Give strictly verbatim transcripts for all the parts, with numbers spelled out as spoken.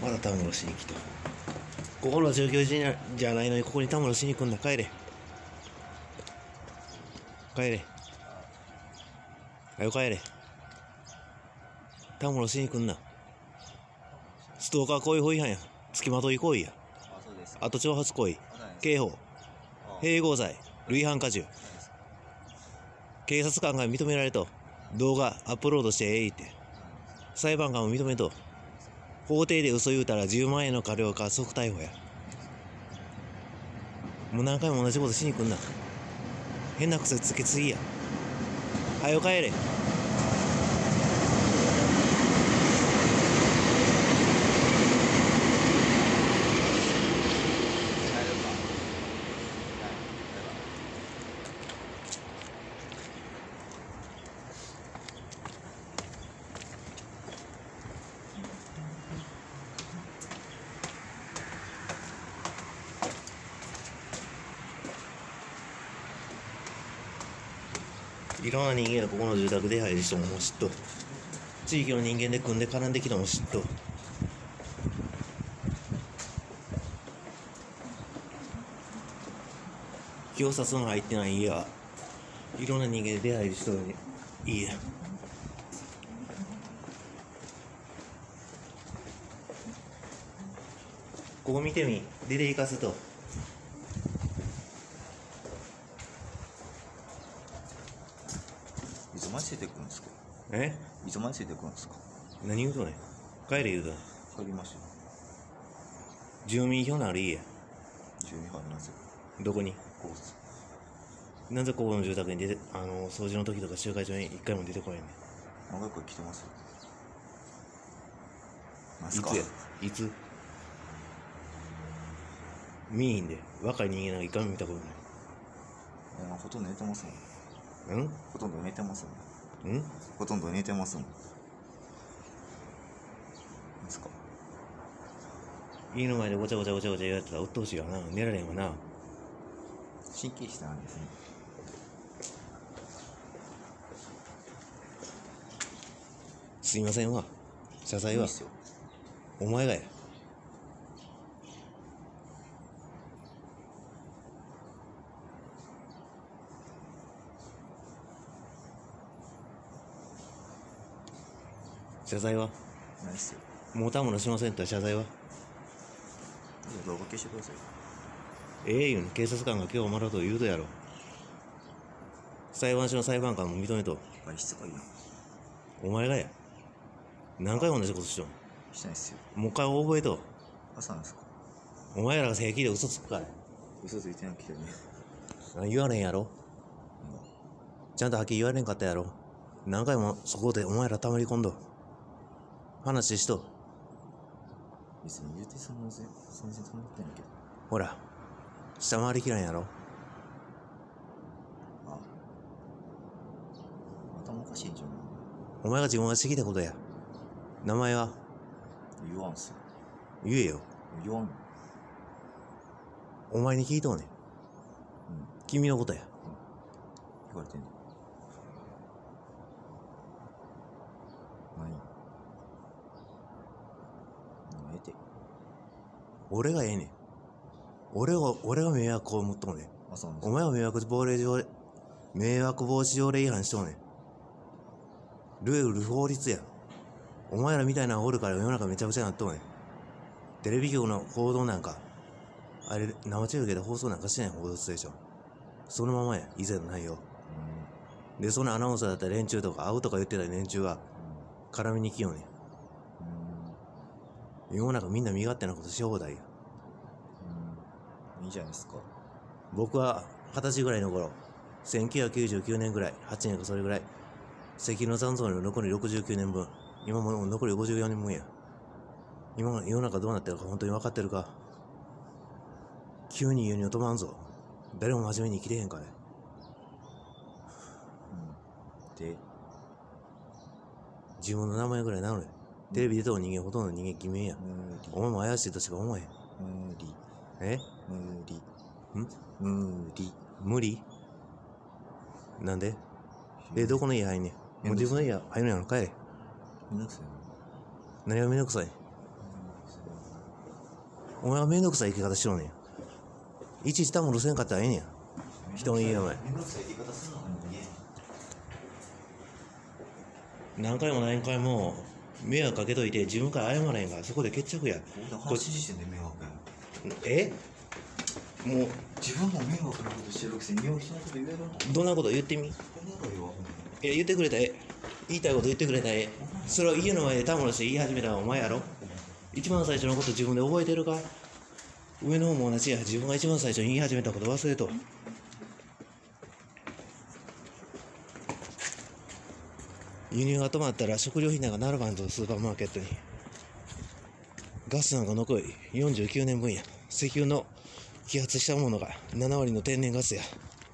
まだたむろしに来た。ここの状況じゃじゃないのにここにたむろしに来んだ。帰れ帰れはよ帰れ。たむろしに来んな。ストーカー行為法違反や。付きまとい行為や。あと挑発行為、刑法、併合罪、累犯過重。警察官が認められと動画アップロードしてええって裁判官も認めと、法廷で嘘言うたらじゅうまんえんの過料か即逮捕や。もう何回も同じことしに来んな。変な癖つけすぎや。はよ帰れ。いろんな人間がここの住宅出入りしてももう嫉妬。地域の人間で組んで絡んできたも嫉妬。表札の入ってない家はいろんな人間で出入りしとる家。ここ見てみ。出て行かすといつまでついてくるんですか。 えいつまでついてくるんですか。 何言うとね。帰れ言うとね。 帰りましたよ。 住民票のある家。 住民票ありますよ。 どこに。 ここです。 なぜここの住宅に出て、あの掃除の時とか集会所に一回も出てこないね。 長く来てますよ。なんいすか。 つやいつ見えへんで。若い人間なんか一回も見たことない。 いやほとんど寝てますもん。 うんほとんど寝てますもん。 うんほとんど寝てますもん。なんすか。 家の前でごちゃごちゃごちゃごちゃ言われてたらうっとうしいわな。寝られへんわな。 神経質なんですね。 すいませんわ。謝罪はいいっすよ。 お前がや。謝罪はないっすよ。 もうたものしませんって謝罪は動画消してください。 ええ言うに警察官が今日もらうと言うとやろ。裁判所の裁判官も認めと。 外出がいいな。 お前がや。何回も同じことしとん。 してないっすよ。 もう一回覚えと。 朝なんですか。 お前らが平気で嘘つくから。 嘘ついてなきゃね。 あ言われへんやろ。ちゃんとはっきり言われんかったやろ。何回もそこでお前らたまり込んど話しと。 別に言うてその全全然止まってないけど。 ほら下回りきらんやろ。 あ頭おかしいんじゃん。 お前が自分がしてきたことや。名前は言わんすよ。 言えよ。 言わん。 お前に聞いとうねん。 うん。 君のことや。 言われてんの。何。何ええて。 俺がええねん。俺が俺が迷惑を持っとうねん。 あ、そうなんですお前は迷惑防止条例迷惑防止条例違反しとうねん。ルール法律や。お前らみたいなのおるから世の中めちゃくちゃなっとうねん。テレビ局の報道なんかあれ生中継で放送なんかしてない報道するでしょ。そのままや。以前の内容で、そのアナウンサーだった連中とか会うとか言ってた連中が絡みに来ようねん。世の中みんな身勝手なことし放題や。 うん。いいじゃないですか。 僕は二十歳ぐらいの頃、せんきゅうひゃくきゅうじゅうきゅうねんぐらい、はちねんかそれぐらい、石油の残像の残りろくじゅうきゅうねんぶん、今もう残りごじゅうよねんぶんや。今の世の中どうなってるか本当に分かってるか。急に輸入止まんぞ。誰も真面目に生きてへんから。 うん。で、 自分の名前ぐらいなのに。テレビ出とる人間ほとんど人間偽名や。 無理。 お前も怪しいとしか思えへん。 無理。 え無理。 ん無理。 無理なんでえ、どこの家入んねん。もう自分の家入るんやろ。帰れ。 めんどくさいな。 何がめんどくさい。 お前はめんどくさい生き方しろねん。いちいちたむろせんかったらええねん。人の家の前。 めんどくさい言い方するのが人間。 何回も何回も迷惑かけといて自分から謝らへんからそこで決着や。 話してんで迷惑や。 えもう自分も迷惑なことしてるくせに人のこと言えるの？ どんなこと言ってみ。 こんなこと言わんの？ え言ってくれたらええ。言いたいこと言ってくれたらええ。それを家の前でたむろして言い始めたのはお前やろ。一番最初のこと自分で覚えてるか。上の方も同じや。自分が一番最初に言い始めたこと忘れと。輸入が止まったら食料品なんか並ばんぞ。スーパーマーケットにガスなんか残りよんじゅうきゅうねんぶんや。石油の揮発したものがななわりの天然ガスや。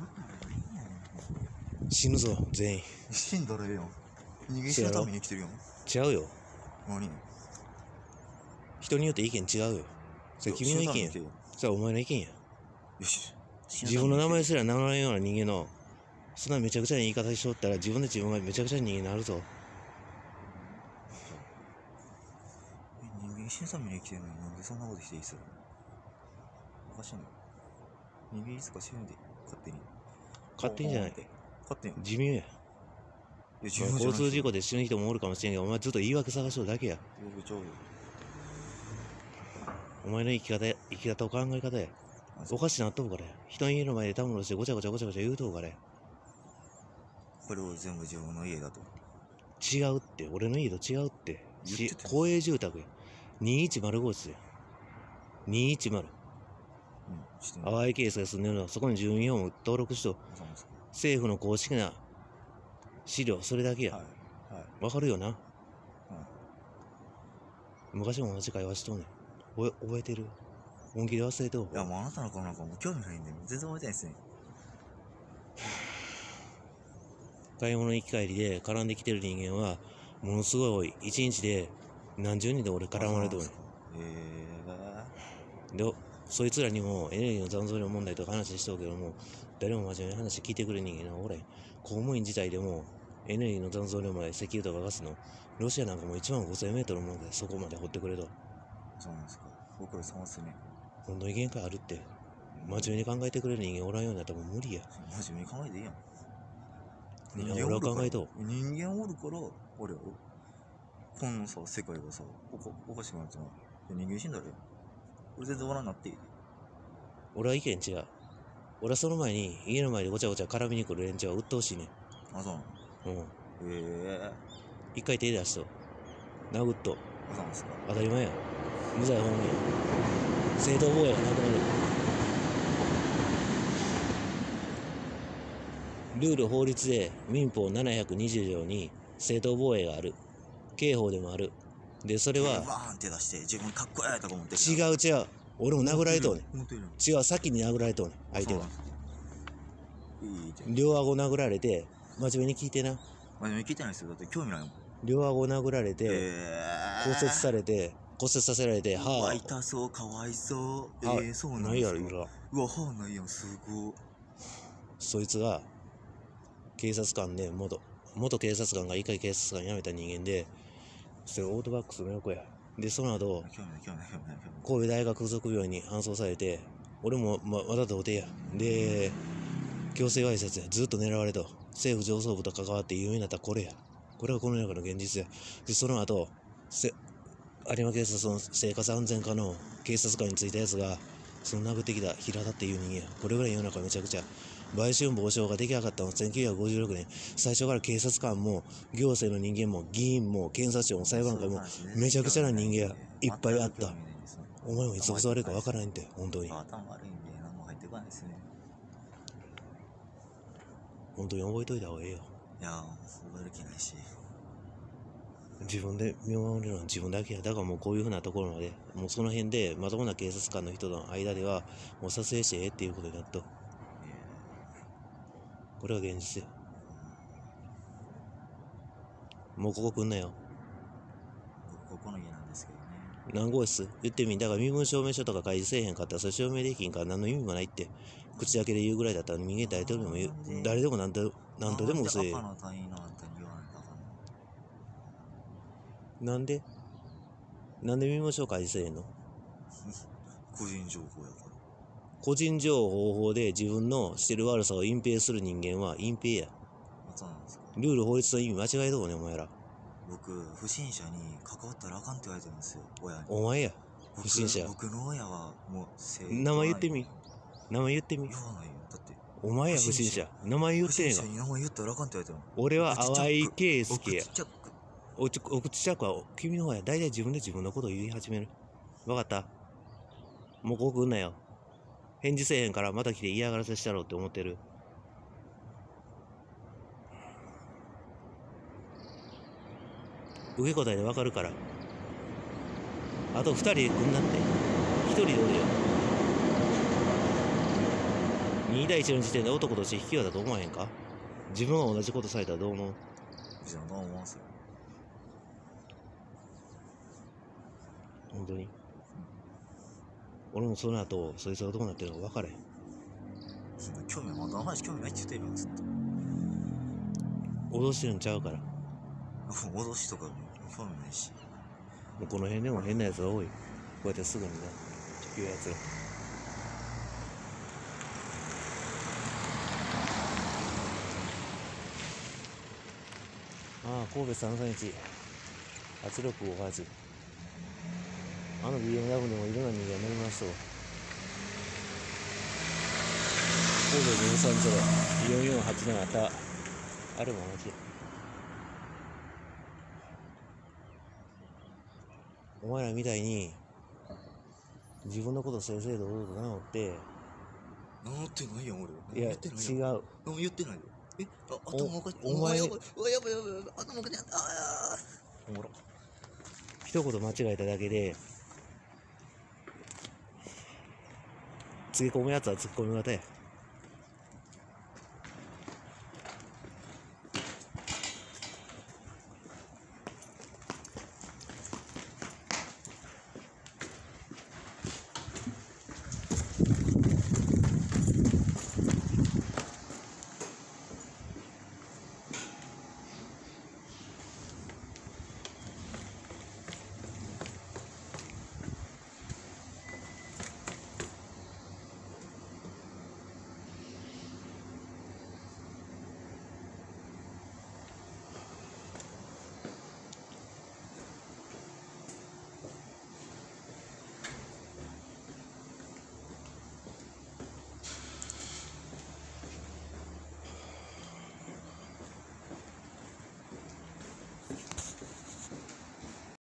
死ぬぞ全員。 死んだらええやん。逃げ死ぬために生きてるやん。 違うよ。 何？ 人によって意見違うよ。それ君の意見や。それはお前の意見や。 よし。 自分の名前すら名乗らんような人間のそんなめちゃくちゃな言い方しとったら自分で自分がめちゃくちゃな人間になるぞ。 人間死ぬために生きてるのになんでそんなことしていいっすよ。おかしいの。人間いつか死ぬで勝手に。 勝手にじゃない。 勝手に。 寿命や。交通事故で死ぬ人もおるかもしれんけどお前ずっと言い訳探しとるだけや。お前の生き方や生き方を考え方や。おかしなっとうからや。人の家の前でたむろしてごちゃごちゃごちゃごちゃ言うとうからや。 これを全部自分の家だと。 違うって。俺の家と違うって。公営住宅や。にいちまる号室や。にいちまる。うん、淡いケースが住んでるのはそこに住民票も登録しと政府の公式な資料それだけや。わ、はいはい、かるよな、うん、昔も同じ会話しとんねん。覚え、覚えてる？本気で忘れておう。 いやもうあなたの顔なんかもう興味ないんで全然覚えてないですね。 買い物行き帰りで絡んできてる人間はものすごい多い。一日で何十人で俺絡まれておる。えー、でそいつらにもエネルギーの残存量問題とか話しとるけども誰も真面目な話聞いてくれる人間はおらへん。公務員自体でもエネルギーの残存量まで石油とかガスのロシアなんかもいちまんごせんメートルものでそこまで掘ってくれと。 そうなんですか。僕ら様っすね。 本当に限界あるって。真面目に考えてくれる人間おらんようになったらもう無理や。 真面目に考えていいやん。 人間俺は考えとう。人間おるから俺はこんなさ世界がさおかおかしくなっちゃう。人間死んだらよ。俺全然おらんなっていい。 俺は意見違う。俺はその前に家の前でごちゃごちゃ絡みに来る連中は鬱陶しいねん。 あ、そうなの。 うん。 へえ。 一回手出しと殴っと。 あ、そうなんですか。 当たり前や。無罪放免や。正当防衛がなくなる。ルール法律で民法ななひゃくにじゅうじょうに正当防衛がある。刑法でもある。でそれはバーン手出して自分かっこええとか思ってる。 違う違う。俺も殴られとうねん。違う、先に殴られとうねん相手が。両顎殴られて真面目に聞いてな。 真面目に聞いてないですよ。だって興味ないもん。 両顎殴られて、えー、骨折されて骨折させられて歯は痛そうかわいそう。えー、そうなんですか。ないやろ。 うわ歯ないやんすごい。 そいつが警察官で元元警察官が一回警察官辞めた人間でそれオートバックスの横や。でその後神戸大学附属病院に搬送されて俺もままだ童貞や。で強制わいせつや。ずっと狙われと政府上層部と関わって有名になったこれや。これがこの中の現実や。でその後せ有馬警察の生活安全課の警察官についたやつがその殴ってきた平田っていう人間や。これぐらい世の中めちゃくちゃ売春防止法が出来上がったのはせんきゅうひゃくごじゅうろくねん。最初から警察官も行政の人間も議員も検察庁も裁判官もめちゃくちゃな人間がいっぱいあった。お前もいつ襲われるか分からんって。本当に頭悪いんで何も入ってこないですね。 本当に覚えといた方がええよ。 いや覚える気ないし自分で身を守るのは自分だけや。だからもうこういうふうなところまでもうその辺でまともな警察官の人との間ではもう撮影してええっていうことになっと。これは現実や。もうここ来んなよ。 ここの家なんですけどね。 何号室言ってみ。だから身分証明書とか開示せえへんかったらそれ証明できんから何の意味もないって。口だけで言うぐらいだったら人間誰とでも言う。誰でも何と何とでも嘘ええ。なんでなんで身分証開示せえへんの個人情報やから。 個人情報法で自分のしてる悪さを隠蔽する人間は隠蔽や。 またなんですか。 ルール法律の意味間違えとうね、お前ら。 僕、不審者に関わったらあかんって言われてるんですよ、親に。 お前や、 僕不審者。 僕の親はもう正名前言ってみ。名前言ってみ。 言わないよ。だって。 お前や、不審者。名前言ってねえか。 不審者に名前言ったらあかんって言われてるの。 俺は淡井圭介や。 お口チャック。 おちお口チャックは君の方や。大体自分で自分のことを言い始める。わかった？もうここ来んなよ。返事せえへんからまた来て嫌がらせしたろうって思ってる。受け答えでわかるから。あと二人来んなって。一人でおるよ。に対いちの時点で男として引き際だと思わへんか？自分が同じことされたらどう思う？ じゃあどう思わせる？ 本当に？俺もその後そいつがどうなってるのか分からへん。 そんな興味まだ話興味ないって言ってるよずっと。 脅してるんちゃうから。 脅しとか興味ないし。 もうこの辺でも変なやつが多い。こうやってすぐにな言うやつが。ああ、神戸さんさんいちはちろくごはち。あの ビーエムダブリュー でもいろんな人間乗りましたわ。神戸にひゃくさんじゅうよんよんはちななた。あれも同じや。お前らみたいに自分のこと正々堂々と名乗って名乗ってないやん俺。 いや言ってない違やん。 う何も言ってないよ。え、あ、頭おかしい。 お前やばい、うわやばいやばいやばい、頭おかしい。ああ、おもろ。 一言間違えただけでつぎ込むやつは突っ込み方や。